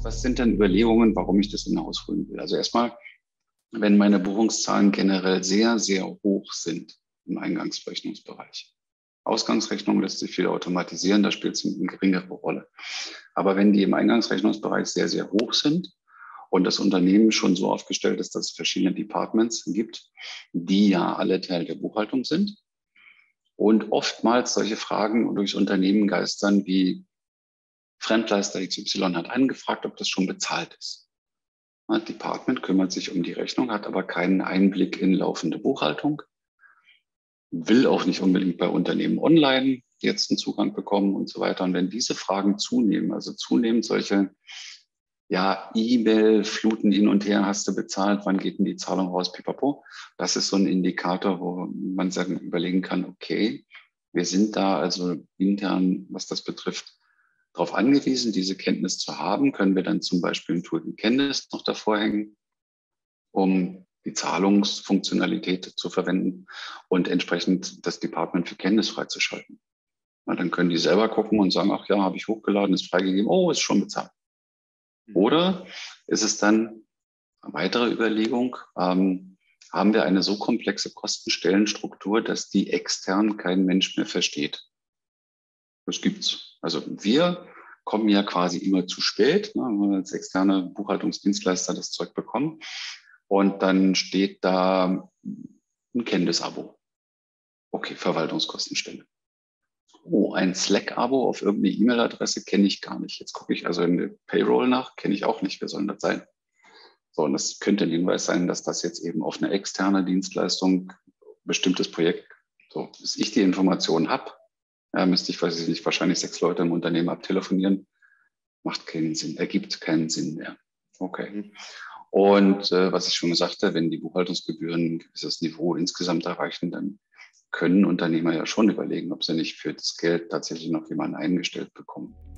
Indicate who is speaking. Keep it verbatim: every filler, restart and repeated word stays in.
Speaker 1: was sind denn Überlegungen, warum ich das in-house holen will? Also erstmal, wenn meine Buchungszahlen generell sehr, sehr hoch sind im Eingangsrechnungsbereich. Ausgangsrechnung lässt sich viel automatisieren, da spielt es eine geringere Rolle. Aber wenn die im Eingangsrechnungsbereich sehr, sehr hoch sind und das Unternehmen schon so aufgestellt ist, dass es verschiedene Departments gibt, die ja alle Teil der Buchhaltung sind und oftmals solche Fragen durchs Unternehmen geistern wie Fremdleister X Y hat angefragt, ob das schon bezahlt ist. Das Department kümmert sich um die Rechnung, hat aber keinen Einblick in laufende Buchhaltung, will auch nicht unbedingt bei Unternehmen online jetzt einen Zugang bekommen und so weiter. Und wenn diese Fragen zunehmen, also zunehmend solche ja, E-Mail-Fluten hin und her, hast du bezahlt, wann geht denn die Zahlung raus, pipapo, das ist so ein Indikator, wo man sagen, überlegen kann, okay, wir sind da also intern, was das betrifft, darauf angewiesen, diese Kenntnis zu haben, können wir dann zum Beispiel ein Tool wie Kenntnis noch davor hängen, um die Zahlungsfunktionalität zu verwenden und entsprechend das Department für Kenntnis freizuschalten. Na, dann können die selber gucken und sagen, ach ja, habe ich hochgeladen, ist freigegeben, oh, ist schon bezahlt. Oder ist es dann eine weitere Überlegung, ähm, haben wir eine so komplexe Kostenstellenstruktur, dass die extern kein Mensch mehr versteht? Das gibt's. Also wir kommen ja quasi immer zu spät, ne, wenn wir als externe Buchhaltungsdienstleister das Zeug bekommen. Und dann steht da ein Kenntnis-Abo. Okay, Verwaltungskostenstelle. Oh, ein Slack-Abo auf irgendeine E-Mail-Adresse kenne ich gar nicht. Jetzt gucke ich also in der Payroll nach, kenne ich auch nicht. Wer soll das sein? So, und das könnte ein Hinweis sein, dass das jetzt eben auf eine externe Dienstleistung, bestimmtes Projekt, so, bis ich die Informationen habe, ja, müsste ich, weiß ich nicht, wahrscheinlich sechs Leute im Unternehmen abtelefonieren. Macht keinen Sinn, ergibt keinen Sinn mehr. Okay. Mhm. Und äh, was ich schon gesagt habe, wenn die Buchhaltungsgebühren ein gewisses Niveau insgesamt erreichen, dann können Unternehmer ja schon überlegen, ob sie nicht für das Geld tatsächlich noch jemanden eingestellt bekommen.